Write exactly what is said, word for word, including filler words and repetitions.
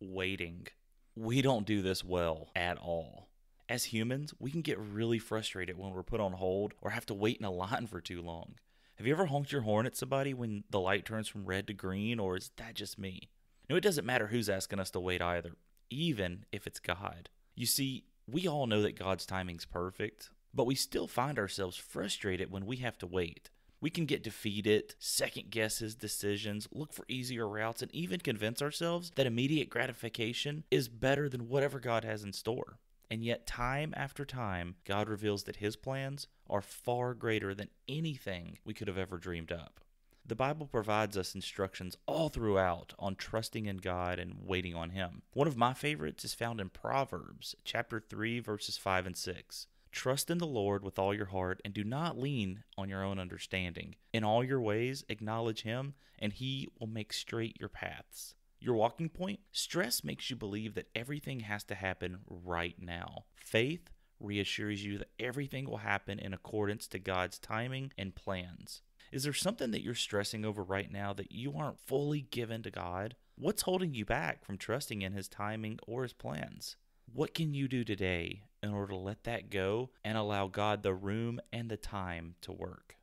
waiting. We don't do this well at all. As humans, we can get really frustrated when we're put on hold or have to wait in a line for too long. Have you ever honked your horn at somebody when the light turns from red to green, or is that just me? No, it doesn't matter who's asking us to wait either, even if it's God. You see, we all know that God's timing's perfect, but we still find ourselves frustrated when we have to wait. We can get defeated, second guess his decisions, look for easier routes, and even convince ourselves that immediate gratification is better than whatever God has in store. And yet, time after time, God reveals that his plans are far greater than anything we could have ever dreamed up. The Bible provides us instructions all throughout on trusting in God and waiting on him. One of my favorites is found in Proverbs, chapter three, verses five and six. Trust in the Lord with all your heart and do not lean on your own understanding. In all your ways, acknowledge him, and he will make straight your paths. Your walking point? Stress makes you believe that everything has to happen right now. Faith reassures you that everything will happen in accordance to God's timing and plans. Is there something that you're stressing over right now that you aren't fully given to God? What's holding you back from trusting in his timing or his plans? What can you do today in order to let that go and allow God the room and the time to work?